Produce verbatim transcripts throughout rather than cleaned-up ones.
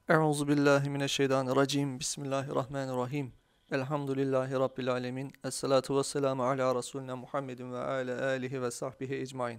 Euzu billahi mineşşeytanirracim. Bismillahirrahmanirrahim. Elhamdülillahi rabbil alamin. Essalatu vesselamu ala resulina Muhammedin ve ala alihi ve sahbihi ecmaîn.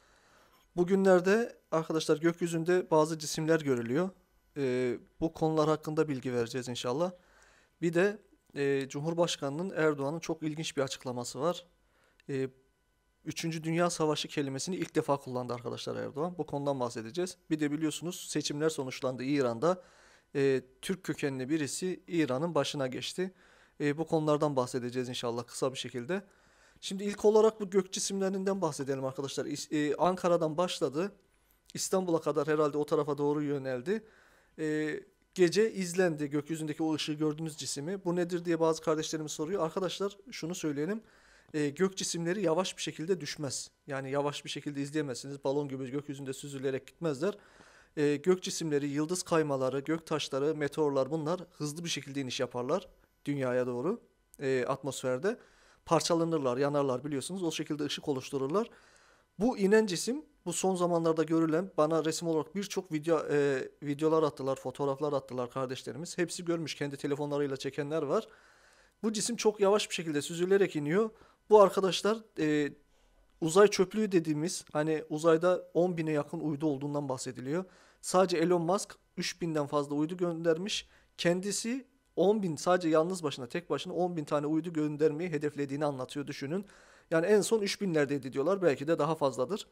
Bugünlerde arkadaşlar gökyüzünde bazı cisimler görülüyor. Ee, bu konular hakkında bilgi vereceğiz inşallah. Bir de e, Cumhurbaşkanının Erdoğan'ın çok ilginç bir açıklaması var. E, Üçüncü Dünya Savaşı kelimesini ilk defa kullandı arkadaşlar Erdoğan. Bu konudan bahsedeceğiz. Bir de biliyorsunuz seçimler sonuçlandı İran'da. E, Türk kökenli birisi İran'ın başına geçti. E, bu konulardan bahsedeceğiz inşallah kısa bir şekilde. Şimdi ilk olarak bu gök cisimlerinden bahsedelim arkadaşlar. İs- e, Ankara'dan başladı. İstanbul'a kadar herhalde o tarafa doğru yöneldi. E, Gece izlendi gökyüzündeki o ışığı gördüğünüz cisimi. Bu nedir diye bazı kardeşlerimiz soruyor. Arkadaşlar şunu söyleyelim. E, gök cisimleri yavaş bir şekilde düşmez. Yani yavaş bir şekilde izleyemezsiniz. Balon gibi gökyüzünde süzülerek gitmezler. E, gök cisimleri, yıldız kaymaları, gök taşları, meteorlar bunlar hızlı bir şekilde iniş yaparlar dünyaya doğru e, atmosferde. Parçalanırlar, yanarlar biliyorsunuz. O şekilde ışık oluştururlar. Bu inen cisim, bu son zamanlarda görülen bana resim olarak birçok video e, videolar attılar, fotoğraflar attılar kardeşlerimiz. Hepsi görmüş, kendi telefonlarıyla çekenler var. Bu cisim çok yavaş bir şekilde süzülerek iniyor. Bu arkadaşlar e, uzay çöplüğü dediğimiz hani uzayda on bine yakın uydu olduğundan bahsediliyor. Sadece Elon Musk üç binden fazla uydu göndermiş. Kendisi on bin sadece yalnız başına tek başına on bin tane uydu göndermeyi hedeflediğini anlatıyor düşünün. Yani en son üç binlerdeydi diyorlar, belki de daha fazladır.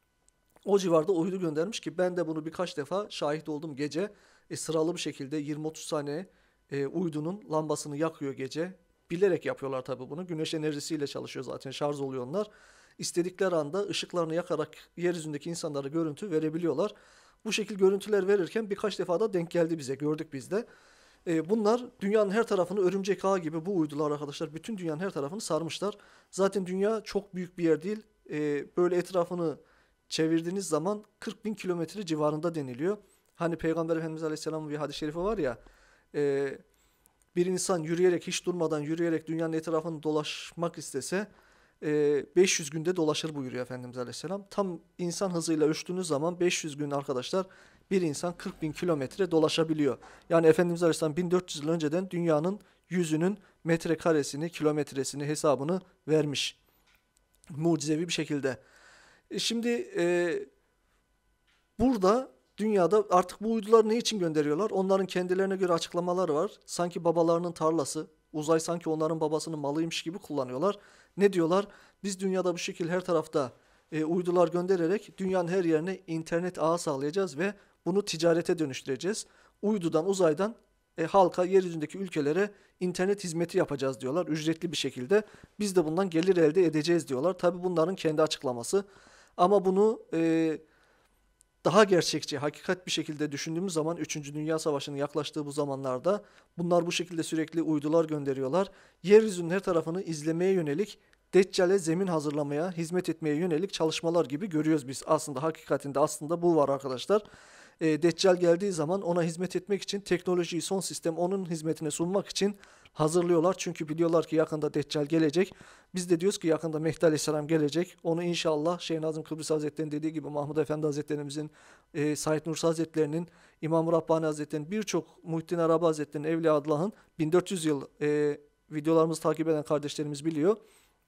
O civarda uydu göndermiş ki ben de bunu birkaç defa şahit oldum gece. E, sıralı bir şekilde yirmi otuz tane e, uydunun lambasını yakıyor gece. Bilerek yapıyorlar tabii bunu. Güneş enerjisiyle çalışıyor zaten, şarj oluyor onlar. İstedikleri anda ışıklarını yakarak yeryüzündeki insanlara görüntü verebiliyorlar. Bu şekil görüntüler verirken birkaç defa da denk geldi bize, gördük biz de. E, bunlar dünyanın her tarafını örümcek ağı gibi bu uydular arkadaşlar bütün dünyanın her tarafını sarmışlar. Zaten dünya çok büyük bir yer değil. E, böyle etrafını çevirdiğiniz zaman kırk bin kilometre civarında deniliyor. Hani Peygamber Efendimiz Aleyhisselam'ın bir hadis-i şerifi var ya, e, bir insan yürüyerek hiç durmadan yürüyerek dünyanın etrafını dolaşmak istese e, beş yüz günde dolaşır buyuruyor Efendimiz Aleyhisselam. Tam insan hızıyla ölçtüğünüz zaman beş yüz gün arkadaşlar bir insan kırk bin kilometre dolaşabiliyor. Yani Efendimiz Aleyhisselam bin dört yüz yıl önceden dünyanın yüzünün metrekaresini, kilometresini hesabını vermiş. Mucizevi bir şekilde. E şimdi e, burada dünyada artık bu uyduları ne için gönderiyorlar? Onların kendilerine göre açıklamaları var. Sanki babalarının tarlası, uzay sanki onların babasının malıymış gibi kullanıyorlar. Ne diyorlar? Biz dünyada bu şekilde her tarafta e, uydular göndererek dünyanın her yerine internet ağı sağlayacağız ve bunu ticarete dönüştüreceğiz. Uydudan, uzaydan e, halka, yeryüzündeki ülkelere internet hizmeti yapacağız diyorlar ücretli bir şekilde. Biz de bundan gelir elde edeceğiz diyorlar. Tabii bunların kendi açıklaması. Ama bunu e, daha gerçekçi, hakikat bir şekilde düşündüğümüz zaman üçüncü Dünya Savaşı'nın yaklaştığı bu zamanlarda bunlar bu şekilde sürekli uydular gönderiyorlar. Yeryüzünün her tarafını izlemeye yönelik, Deccal'e zemin hazırlamaya, hizmet etmeye yönelik çalışmalar gibi görüyoruz biz. Aslında hakikatinde aslında bu var arkadaşlar. E, Deccal geldiği zaman ona hizmet etmek için teknolojiyi, son sistem onun hizmetine sunmak için hazırlıyorlar. Çünkü biliyorlar ki yakında Deccal gelecek. Biz de diyoruz ki yakında Mehdi Aleyhisselam gelecek. Onu inşallah Şeyh Nazım Kıbrıs Hazretleri'nin dediği gibi Mahmud Efendi Hazretlerimizin, e, Said Nursi Hazretleri'nin, İmam-ı Rabbani Hazretleri'nin, birçok Muhittin Arabi Hazretleri'nin, Evliya Allah'ın bin dört yüz yıl e, videolarımızı takip eden kardeşlerimiz biliyor.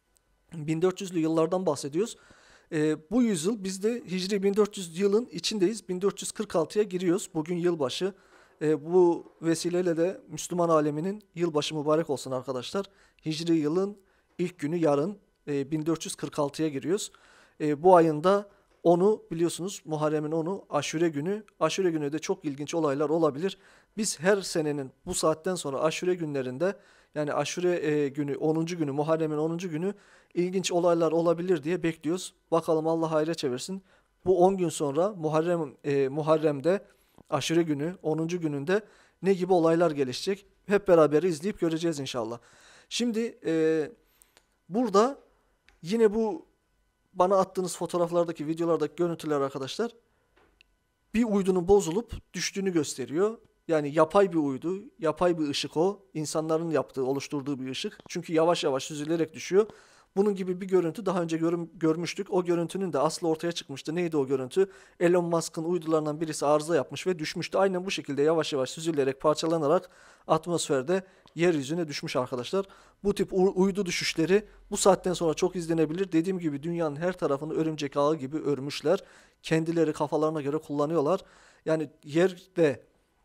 bin dört yüzlü yıllardan bahsediyoruz. E, bu yüzyıl biz de Hicri bin dört yüz yılın içindeyiz. bin dört yüz kırk altıya giriyoruz. Bugün yılbaşı. E, bu vesileyle de Müslüman aleminin yılbaşı mübarek olsun arkadaşlar. Hicri yılın ilk günü yarın e, bin dört yüz kırk altıya giriyoruz. E, bu ayın da onu biliyorsunuz, Muharrem'in onu Aşure günü. Aşure günü de çok ilginç olaylar olabilir. Biz her senenin bu saatten sonra Aşure günlerinde, yani Aşure e, günü onuncu günü, Muharrem'in onuncu günü ilginç olaylar olabilir diye bekliyoruz. Bakalım Allah hayra çevirsin. Bu on gün sonra Muharrem e, Muharrem'de Aşure günü onuncu gününde ne gibi olaylar gelişecek? Hep beraber izleyip göreceğiz inşallah. Şimdi e, burada yine bu bana attığınız fotoğraflardaki, videolardaki görüntüler arkadaşlar bir uydunun bozulup düştüğünü gösteriyor. Yani yapay bir uydu, yapay bir ışık o. İnsanların yaptığı, oluşturduğu bir ışık. Çünkü yavaş yavaş süzülerek düşüyor. Bunun gibi bir görüntü daha önce görüm, görmüştük. O görüntünün de aslı ortaya çıkmıştı. Neydi o görüntü? Elon Musk'ın uydularından birisi arıza yapmış ve düşmüştü. Aynen bu şekilde yavaş yavaş süzülerek, parçalanarak atmosferde yeryüzüne düşmüş arkadaşlar. Bu tip uydu düşüşleri bu saatten sonra çok izlenebilir. Dediğim gibi dünyanın her tarafını örümcek ağı gibi örmüşler. Kendileri kafalarına göre kullanıyorlar. Yani yerde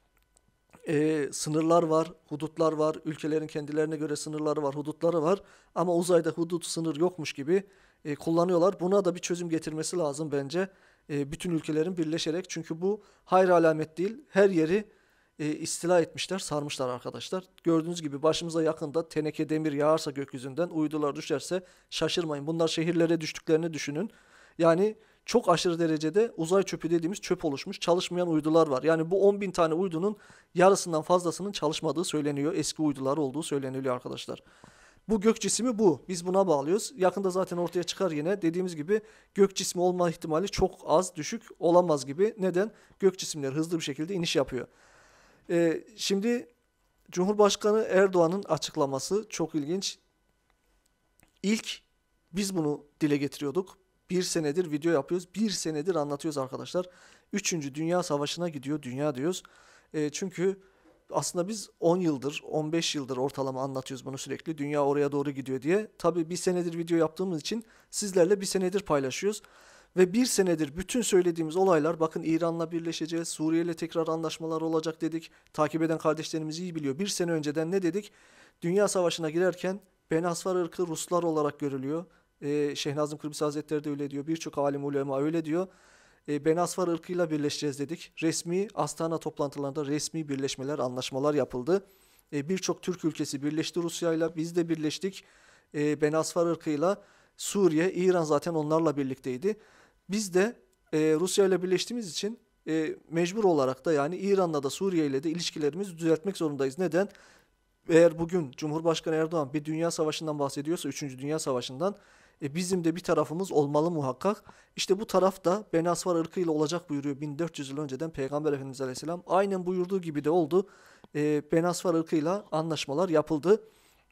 e, sınırlar var, hudutlar var. Ülkelerin kendilerine göre sınırları var, hudutları var. Ama uzayda hudut, sınır yokmuş gibi e, kullanıyorlar. Buna da bir çözüm getirmesi lazım bence. E, bütün ülkelerin birleşerek. Çünkü bu hayır alamet değil. Her yeri e, istila etmişler, sarmışlar arkadaşlar. Gördüğünüz gibi başımıza yakında teneke demir yağarsa gökyüzünden, uydular düşerse şaşırmayın. Bunlar şehirlere düştüklerini düşünün. Yani çok aşırı derecede uzay çöpü dediğimiz çöp oluşmuş, çalışmayan uydular var. Yani bu on bin tane uydunun yarısından fazlasının çalışmadığı söyleniyor. Eski uydular olduğu söyleniyor arkadaşlar. Bu gök cismi bu. Biz buna bağlıyoruz. Yakında zaten ortaya çıkar yine. Dediğimiz gibi gök cismi olma ihtimali çok az, düşük, olamaz gibi. Neden? Gök cisimleri hızlı bir şekilde iniş yapıyor. Ee, şimdi Cumhurbaşkanı Erdoğan'ın açıklaması çok ilginç. İlk biz bunu dile getiriyorduk. Bir senedir video yapıyoruz. Bir senedir anlatıyoruz arkadaşlar. Üçüncü Dünya Savaşı'na gidiyor dünya diyoruz. E, çünkü aslında biz on yıldır, on beş yıldır ortalama anlatıyoruz bunu sürekli. Dünya oraya doğru gidiyor diye. Tabii bir senedir video yaptığımız için sizlerle bir senedir paylaşıyoruz. Ve bir senedir bütün söylediğimiz olaylar, bakın İran'la birleşeceğiz, Suriye'yle tekrar anlaşmalar olacak dedik. Takip eden kardeşlerimiz iyi biliyor. Bir sene önceden ne dedik? Dünya Savaşı'na girerken Benasvar ırkı Ruslar olarak görülüyor. Ee, Şeyh Nazım Kıbrıs Hazretleri de öyle diyor. Birçok alim ulema öyle diyor. Ee, Benasvar ırkıyla birleşeceğiz dedik. Resmi Astana toplantılarında resmi birleşmeler, anlaşmalar yapıldı. Ee, Birçok Türk ülkesi birleşti Rusya'yla. Biz de birleştik. Ee, Benasvar ırkıyla Suriye, İran zaten onlarla birlikteydi. Biz de e, Rusya ile birleştiğimiz için e, mecbur olarak da yani İran'la da Suriye ile de ilişkilerimizi düzeltmek zorundayız. Neden? Eğer bugün Cumhurbaşkanı Erdoğan bir dünya savaşından bahsediyorsa, üçüncü Dünya Savaşı'ndan, e, bizim de bir tarafımız olmalı muhakkak. İşte bu taraf da Benasvar ırkıyla olacak buyuruyor bin dört yüz yıl önceden Peygamber Efendimiz Aleyhisselam. Aynen buyurduğu gibi de oldu. E, Benasvar ırkıyla anlaşmalar yapıldı.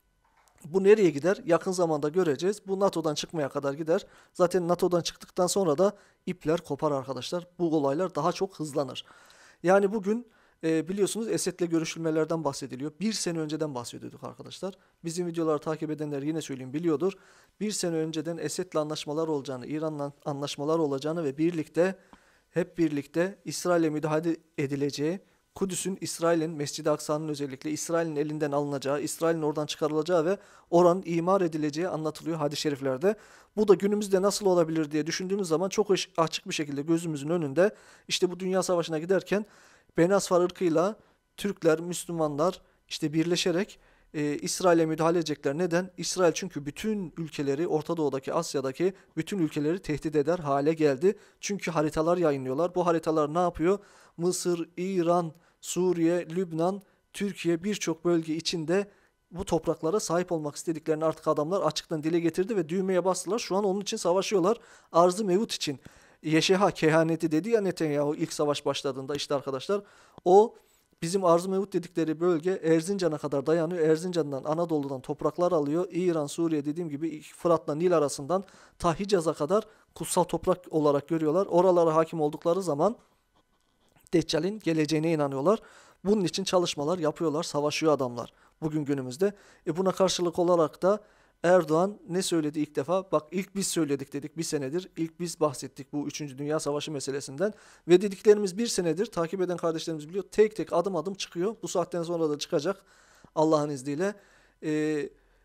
Bu nereye gider? Yakın zamanda göreceğiz. Bu NATO'dan çıkmaya kadar gider. Zaten NATO'dan çıktıktan sonra da ipler kopar arkadaşlar. Bu olaylar daha çok hızlanır. Yani bugün e, biliyorsunuz Esed'le görüşülmelerden bahsediliyor. Bir sene önceden bahsediyorduk arkadaşlar. Bizim videoları takip edenler yine söyleyeyim biliyordur. Bir sene önceden Esed'le anlaşmalar olacağını, İran'la anlaşmalar olacağını ve birlikte hep birlikte İsrail'e müdahale edileceği, Kudüs'ün İsrail'in, Mescid-i Aksa'nın özellikle İsrail'in elinden alınacağı, İsrail'in oradan çıkarılacağı ve oranın imar edileceği anlatılıyor hadis-i şeriflerde. Bu da günümüzde nasıl olabilir diye düşündüğümüz zaman çok açık bir şekilde gözümüzün önünde. İşte bu Dünya Savaşı'na giderken Benasvar ırkıyla Türkler, Müslümanlar işte birleşerek e, İsrail'e müdahale edecekler. Neden? İsrail çünkü bütün ülkeleri, Orta Doğu'daki, Asya'daki bütün ülkeleri tehdit eder hale geldi. Çünkü haritalar yayınlıyorlar. Bu haritalar ne yapıyor? Mısır, İran, Suriye, Lübnan, Türkiye birçok bölge içinde bu topraklara sahip olmak istediklerini artık adamlar açıktan dile getirdi ve düğmeye bastılar. Şu an onun için savaşıyorlar. Arz-ı mevut için. Yeşeha kehaneti dedi ya Netanyahu ilk savaş başladığında, işte arkadaşlar o bizim Arz-ı Mevut dedikleri bölge Erzincan'a kadar dayanıyor. Erzincan'dan, Anadolu'dan topraklar alıyor. İran, Suriye dediğim gibi Fırat'la Nil arasından ta Hicaz'a kadar kutsal toprak olarak görüyorlar. Oralara hakim oldukları zaman Deccal'in geleceğine inanıyorlar. Bunun için çalışmalar yapıyorlar, savaşıyor adamlar bugün günümüzde. E buna karşılık olarak da Erdoğan ne söyledi ilk defa? Bak ilk biz söyledik dedik bir senedir. İlk biz bahsettik bu üçüncü Dünya Savaşı meselesinden. Ve dediklerimiz bir senedir takip eden kardeşlerimiz biliyor. Tek tek adım adım çıkıyor. Bu saatten sonra da çıkacak Allah'ın izniyle. Ee,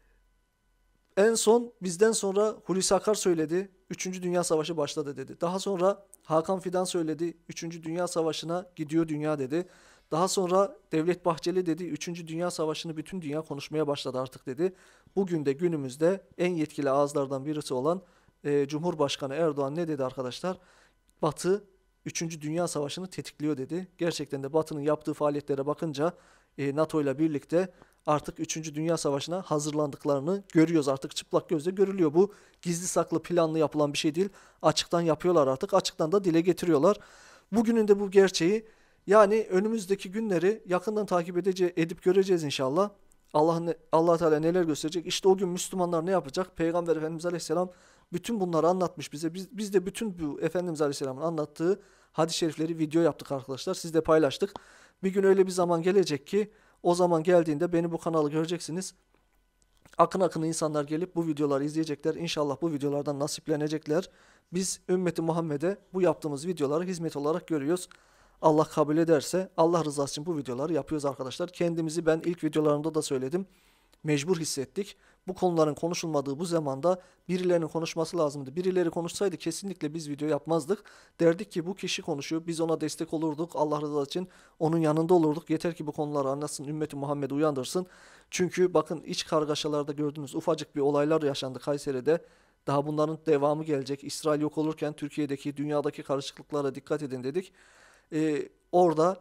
en son bizden sonra Hulusi Akar söyledi. üçüncü Dünya Savaşı başladı dedi. Daha sonra Hakan Fidan söyledi. üçüncü Dünya Savaşı'na gidiyor dünya dedi. Daha sonra Devlet Bahçeli dedi. üçüncü Dünya Savaşı'nı bütün dünya konuşmaya başladı artık dedi. Bugün de günümüzde en yetkili ağızlardan birisi olan e, Cumhurbaşkanı Erdoğan ne dedi arkadaşlar? Batı üçüncü Dünya Savaşı'nı tetikliyor dedi. Gerçekten de Batı'nın yaptığı faaliyetlere bakınca e, NATO ile birlikte artık üçüncü Dünya Savaşı'na hazırlandıklarını görüyoruz. Artık çıplak gözle görülüyor. Bu gizli saklı planlı yapılan bir şey değil. Açıktan yapıyorlar artık. Açıktan da dile getiriyorlar. Bugünün de bu gerçeği, yani önümüzdeki günleri yakından takip edece edip göreceğiz inşallah. Allah ne, Allah Teala neler gösterecek? İşte o gün Müslümanlar ne yapacak? Peygamber Efendimiz Aleyhisselam bütün bunları anlatmış bize. Biz, biz de bütün bu Efendimiz Aleyhisselam'ın anlattığı hadis-i şerifleri video yaptık arkadaşlar. Siz de paylaştık. Bir gün öyle bir zaman gelecek ki o zaman geldiğinde beni bu kanalı göreceksiniz. Akın akın insanlar gelip bu videoları izleyecekler. İnşallah bu videolardan nasiplenecekler. Biz ümmeti Muhammed'e bu yaptığımız videoları hizmet olarak görüyoruz. Allah kabul ederse Allah rızası için bu videoları yapıyoruz arkadaşlar. Kendimizi ben ilk videolarımda da söyledim. Mecbur hissettik. Bu konuların konuşulmadığı bu zamanda birilerinin konuşması lazımdı. Birileri konuşsaydı kesinlikle biz video yapmazdık. Derdik ki bu kişi konuşuyor. Biz ona destek olurduk. Allah rızası için onun yanında olurduk. Yeter ki bu konuları anlatsın. Ümmeti Muhammed'i uyandırsın. Çünkü bakın iç kargaşalarda gördüğünüz ufacık bir olaylar yaşandı Kayseri'de. Daha bunların devamı gelecek. İsrail yok olurken Türkiye'deki, dünyadaki karışıklıklara dikkat edin dedik. Ee, orada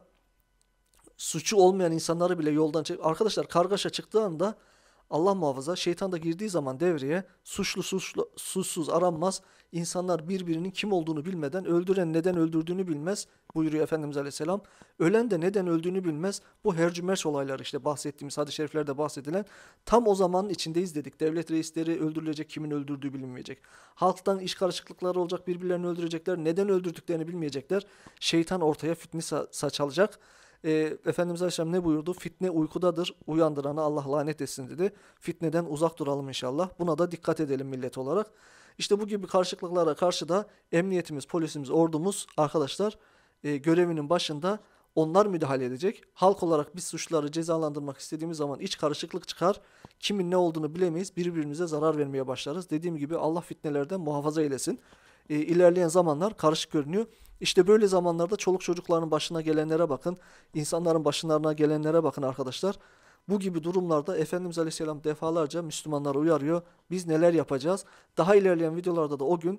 suçu olmayan insanları bile yoldan çek. Arkadaşlar kargaşa çıktığı anda Allah muhafaza şeytan da girdiği zaman devreye suçlu suçlu suçsuz aranmaz. İnsanlar birbirinin kim olduğunu bilmeden öldüren neden öldürdüğünü bilmez buyuruyor Efendimiz Aleyhisselam. Ölen de neden öldüğünü bilmez. Bu hercümerç olaylar işte bahsettiğimiz hadis-i şeriflerde bahsedilen tam o zamanın içindeyiz dedik. Devlet reisleri öldürülecek, kimin öldürdüğü bilinmeyecek. Halktan iş karışıklıkları olacak, birbirlerini öldürecekler, neden öldürdüklerini bilmeyecekler. Şeytan ortaya fitne sa saçalacak. E, Efendimiz Aleyhisselam ne buyurdu? Fitne uykudadır, uyandıranı Allah lanet etsin dedi. Fitneden uzak duralım inşallah. Buna da dikkat edelim millet olarak. İşte bu gibi karışıklıklara karşı da emniyetimiz, polisimiz, ordumuz arkadaşlar e, görevinin başında onlar müdahale edecek. Halk olarak biz suçları cezalandırmak istediğimiz zaman iç karışıklık çıkar. Kimin ne olduğunu bilemeyiz. Birbirimize zarar vermeye başlarız. Dediğim gibi Allah fitnelerden muhafaza eylesin. E, ilerleyen zamanlar karışık görünüyor. İşte böyle zamanlarda çoluk çocukların başına gelenlere bakın. İnsanların başlarına gelenlere bakın arkadaşlar. Bu gibi durumlarda Efendimiz Aleyhisselam defalarca Müslümanları uyarıyor. Biz neler yapacağız? Daha ilerleyen videolarda da o gün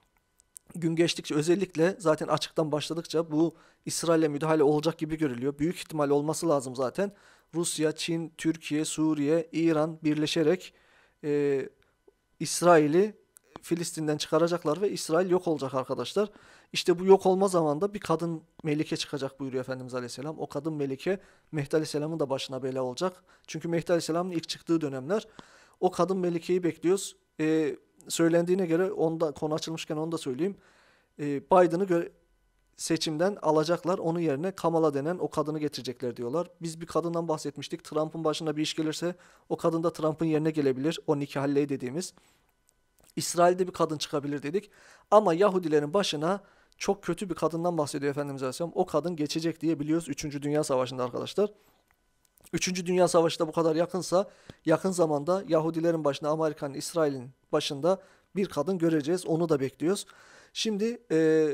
gün geçtikçe özellikle zaten açıktan başladıkça bu İsrail'e müdahale olacak gibi görülüyor. Büyük ihtimal olması lazım zaten. Rusya, Çin, Türkiye, Suriye, İran birleşerek e, İsrail'i Filistin'den çıkaracaklar ve İsrail yok olacak arkadaşlar. İşte bu yok olma zamanında bir kadın melike çıkacak buyuruyor Efendimiz Aleyhisselam. O kadın melike Mehdi Aleyhisselam'ın da başına bela olacak. Çünkü Mehdi Aleyhisselam'ın ilk çıktığı dönemler o kadın melikeyi bekliyoruz. Ee, söylendiğine göre onda konu açılmışken onu da söyleyeyim. Ee, Biden'ı seçimden alacaklar. Onun yerine Kamala denen o kadını getirecekler diyorlar. Biz bir kadından bahsetmiştik. Trump'ın başına bir iş gelirse o kadın da Trump'ın yerine gelebilir. O Nikki Haley dediğimiz. İsrail'de bir kadın çıkabilir dedik. Ama Yahudilerin başına çok kötü bir kadından bahsediyor Efendimiz Aleyhisselam. O kadın geçecek diye biliyoruz üçüncü. Dünya Savaşı'nda arkadaşlar. üçüncü. Dünya Savaşı da bu kadar yakınsa yakın zamanda Yahudilerin başına Amerika'nın, İsrail'in başında bir kadın göreceğiz. Onu da bekliyoruz. Şimdi e,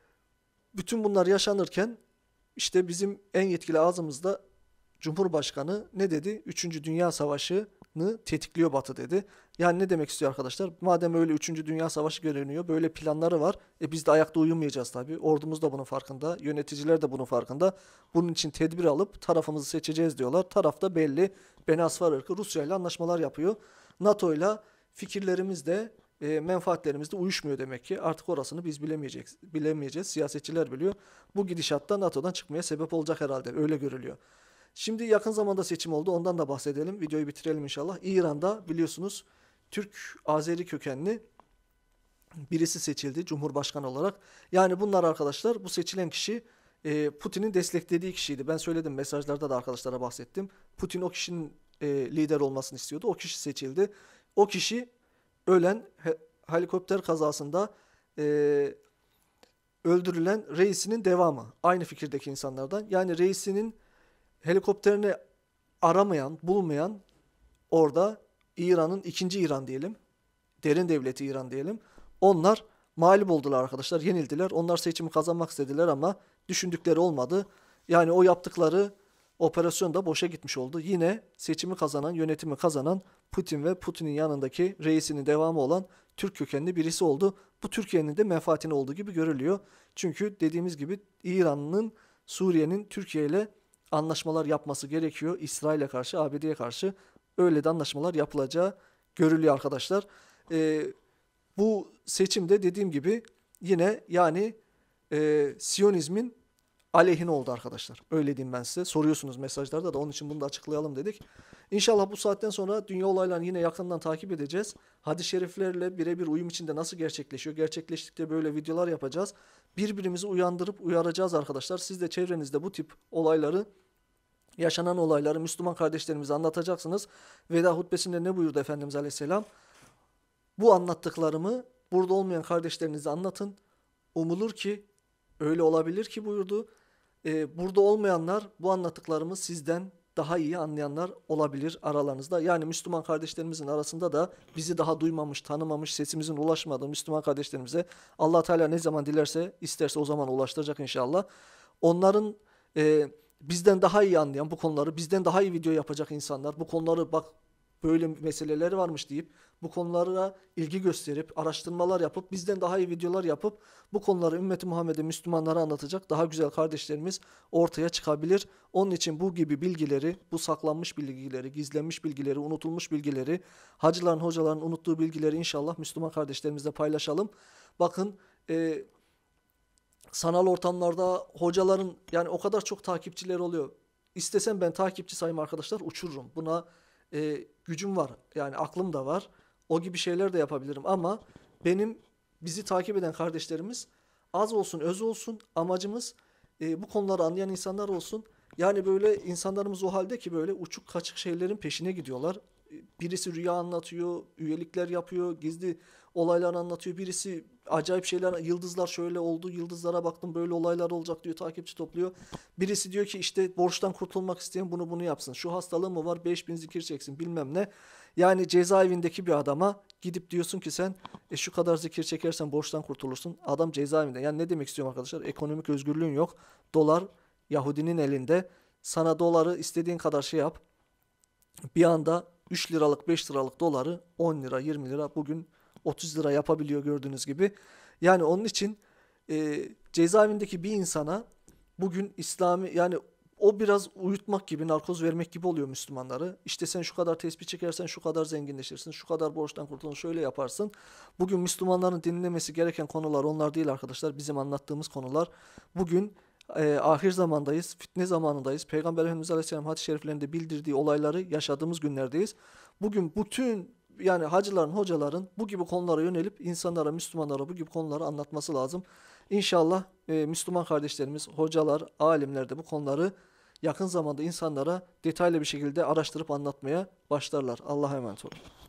bütün bunlar yaşanırken işte bizim en yetkili ağzımızda Cumhurbaşkanı ne dedi? üçüncü. Dünya Savaşı'nı tetikliyor Batı dedi. Yani ne demek istiyor arkadaşlar? Madem öyle üçüncü. Dünya Savaşı görünüyor, böyle planları var. E biz de ayakta uyumayacağız tabii. Ordumuz da bunun farkında, yöneticiler de bunun farkında. Bunun için tedbir alıp tarafımızı seçeceğiz diyorlar. Taraf da belli. Beni Asfar ırkı Rusya ile anlaşmalar yapıyor. NATO ile fikirlerimiz de e, menfaatlerimiz de uyuşmuyor demek ki. Artık orasını biz bilemeyeceğiz. Bilemeyeceğiz. Siyasetçiler biliyor. Bu gidişatta NATO'dan çıkmaya sebep olacak herhalde. Öyle görülüyor. Şimdi yakın zamanda seçim oldu. Ondan da bahsedelim. Videoyu bitirelim inşallah. İran'da biliyorsunuz Türk-Azeri kökenli birisi seçildi Cumhurbaşkanı olarak. Yani bunlar arkadaşlar bu seçilen kişi e, Putin'in desteklediği kişiydi. Ben söyledim mesajlarda da arkadaşlara bahsettim. Putin o kişinin e, lider olmasını istiyordu. O kişi seçildi. O kişi ölen he, helikopter kazasında e, öldürülen reisinin devamı. Aynı fikirdeki insanlardan. Yani reisinin helikopterini aramayan, bulmayan orada İran'ın ikinci İran diyelim. Derin devleti İran diyelim. Onlar mağlup oldular arkadaşlar. Yenildiler. Onlar seçimi kazanmak istediler ama düşündükleri olmadı. Yani o yaptıkları operasyon da boşa gitmiş oldu. Yine seçimi kazanan, yönetimi kazanan Putin ve Putin'in yanındaki reisinin devamı olan Türk kökenli birisi oldu. Bu Türkiye'nin de menfaatine olduğu gibi görülüyor. Çünkü dediğimiz gibi İran'ın, Suriye'nin Türkiye ile anlaşmalar yapması gerekiyor. İsrail'e karşı, A B D'ye karşı öyle de anlaşmalar yapılacağı görülüyor arkadaşlar. Ee, bu seçimde dediğim gibi yine yani e, Siyonizmin aleyhine oldu arkadaşlar. Öyle diyeyim ben size. Soruyorsunuz mesajlarda da, onun için bunu da açıklayalım dedik. İnşallah bu saatten sonra dünya olaylarını yine yakından takip edeceğiz. Hadis-i şeriflerle birebir uyum içinde nasıl gerçekleşiyor? Gerçekleştikçe böyle videolar yapacağız. Birbirimizi uyandırıp uyaracağız arkadaşlar. Siz de çevrenizde bu tip olayları, yaşanan olayları Müslüman kardeşlerimize anlatacaksınız. Veda hutbesinde ne buyurdu Efendimiz Aleyhisselam? Bu anlattıklarımı burada olmayan kardeşlerinize anlatın. Umulur ki öyle olabilir ki buyurdu. Ee, burada olmayanlar bu anlattıklarımı sizden daha iyi anlayanlar olabilir aralarınızda. Yani Müslüman kardeşlerimizin arasında da bizi daha duymamış, tanımamış, sesimizin ulaşmadığı Müslüman kardeşlerimize Allah Teala ne zaman dilerse, isterse o zaman ulaştıracak inşallah. Onların e, bizden daha iyi anlayan bu konuları, bizden daha iyi video yapacak insanlar, bu konuları bak böyle meseleleri varmış deyip bu konulara ilgi gösterip araştırmalar yapıp bizden daha iyi videolar yapıp bu konuları ümmeti Muhammed'e, Müslümanlara anlatacak daha güzel kardeşlerimiz ortaya çıkabilir. Onun için bu gibi bilgileri, bu saklanmış bilgileri, gizlenmiş bilgileri, unutulmuş bilgileri, hacıların, hocaların unuttuğu bilgileri inşallah Müslüman kardeşlerimizle paylaşalım. Bakın e, sanal ortamlarda hocaların yani o kadar çok takipçileri oluyor. İstesem ben takipçi sayımı arkadaşlar uçururum. Buna e, gücüm var. Yani aklım da var. O gibi şeyler de yapabilirim ama benim bizi takip eden kardeşlerimiz az olsun, öz olsun. Amacımız e, bu konuları anlayan insanlar olsun. Yani böyle insanlarımız o halde ki böyle uçuk kaçık şeylerin peşine gidiyorlar. Birisi rüya anlatıyor, üyelikler yapıyor, gizli olaylar anlatıyor. Birisi acayip şeyler, yıldızlar şöyle oldu, yıldızlara baktım böyle olaylar olacak diyor, takipçi topluyor. Birisi diyor ki işte borçtan kurtulmak isteyen bunu bunu yapsın. Şu hastalığı mı var, beş bin zikir çeksin bilmem ne. Yani cezaevindeki bir adama gidip diyorsun ki sen e, şu kadar zikir çekersen borçtan kurtulursun. Adam cezaevinde. Yani ne demek istiyorum arkadaşlar? Ekonomik özgürlüğün yok. Dolar Yahudinin elinde. Sana doları istediğin kadar şey yap. Bir anda üç liralık beş liralık doları on lira yirmi lira bugün otuz lira yapabiliyor gördüğünüz gibi. Yani onun için e, cezaevindeki bir insana bugün İslami yani o biraz uyutmak gibi, narkoz vermek gibi oluyor Müslümanları. İşte sen şu kadar tesbih çekersen şu kadar zenginleşirsin, şu kadar borçtan kurtulursun, şöyle yaparsın. Bugün Müslümanların dinlemesi gereken konular onlar değil arkadaşlar. Bizim anlattığımız konular. Bugün e, ahir zamandayız, fitne zamanındayız. Peygamber Efendimiz Aleyhisselam hadis-i şeriflerinde bildirdiği olayları yaşadığımız günlerdeyiz. Bugün bütün yani hacıların, hocaların bu gibi konulara yönelip insanlara, Müslümanlara bu gibi konuları anlatması lazım. İnşallah e, Müslüman kardeşlerimiz, hocalar, alimler de bu konuları yakın zamanda insanlara detaylı bir şekilde araştırıp anlatmaya başlarlar. Allah'a emanet olun.